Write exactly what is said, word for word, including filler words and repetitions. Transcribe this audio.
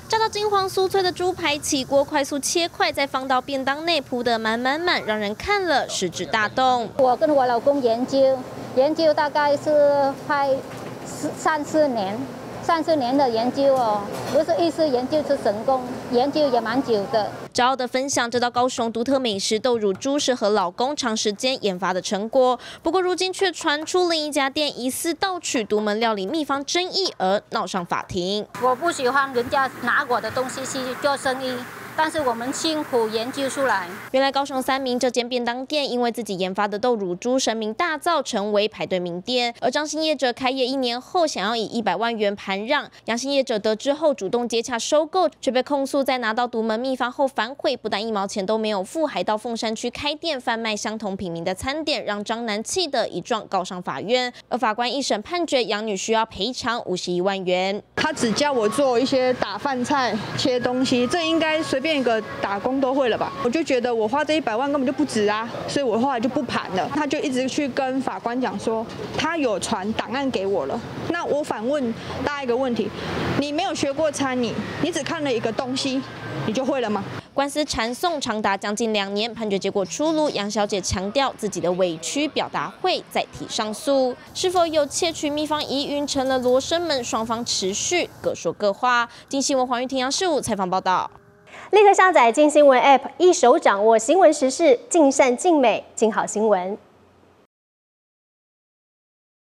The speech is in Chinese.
炸到金黄酥脆的猪排起锅，快速切块，再放到便当内，铺得满满满，让人看了食指大动。 我跟我老公研究，研究大概是快四三四年。 三四年的研究哦，不是一次研究出成功，研究也蛮久的。 骄傲地分享这道高雄独特美食豆乳猪是和老公长时间研发的成果，不过如今却传出另一家店疑似盗取独门料理秘方争议而闹上法庭。 我不喜欢人家拿我的东西去做生意。 但是我们辛苦研究出来。 原来高雄三明这间便当店因为自己研发的豆乳猪声名大噪，成为排队名店。而张姓业者开业一年后，想要以一百万元盘让，杨姓业者得知后主动接洽收购，却被控诉在拿到独门秘方后反悔，不但一毛钱都没有付，还到凤山区开店贩卖相同品名的餐点，让张男气得一状告上法院。而法官一审判决杨女需要赔偿五十一万元。 他只叫我做一些打饭菜、切东西，这应该随便。 便一个打工都会了吧？我就觉得我花这一百万根本就不值啊，所以我后来就不盘了。他就一直去跟法官讲说，他有传档案给我了。那我反问大家一个问题：你没有学过餐饮，你只看了一个东西，你就会了吗？ 官司缠讼长达将近两年，判决结果出炉，杨小姐强调自己的委屈表达会再提上诉，是否有窃取秘方疑云成了罗生门，双方持续各说各话。经新闻黄玉婷、杨世武采访报道。 立刻下载镜新闻 App， 一手掌握新闻时事，尽善尽美，尽好新闻。